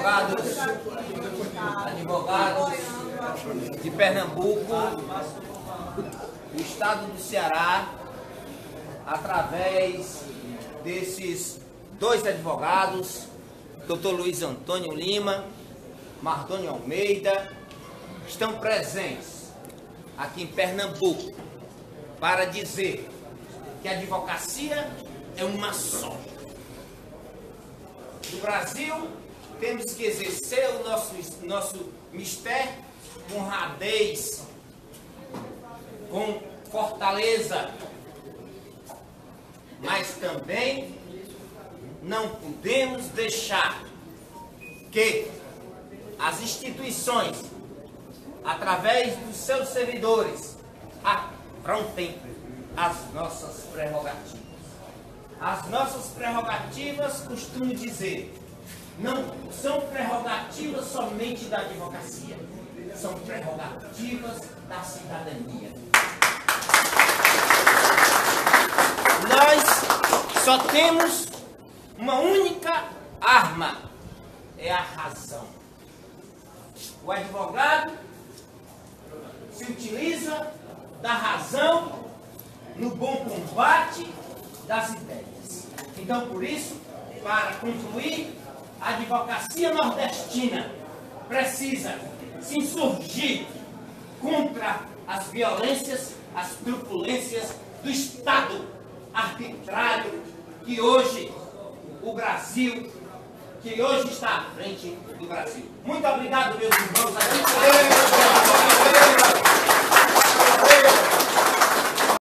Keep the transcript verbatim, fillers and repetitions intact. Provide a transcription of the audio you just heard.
advogados, advogados de Pernambuco, do estado do Ceará, através desses dois advogados, doutor Luiz Antônio Lima, Mardônio Almeida, estão presentes aqui em Pernambuco para dizer que a advocacia é uma só. No Brasil, temos que exercer o nosso, nosso mistério com radez, com fortaleza, mas também não podemos deixar que as instituições, através dos seus servidores, afrontem as nossas prerrogativas. As nossas prerrogativas, costumo dizer, não são prerrogativas somente da advocacia, são prerrogativas da cidadania. Nós só temos uma única arma, é a razão. O advogado se utiliza da razão no bom combate das ideias. Então, por isso, para concluir, a advocacia nordestina precisa se insurgir contra as violências, as truculências do Estado arbitrário que hoje o Brasil, que hoje está à frente do Brasil. Muito obrigado, meus irmãos.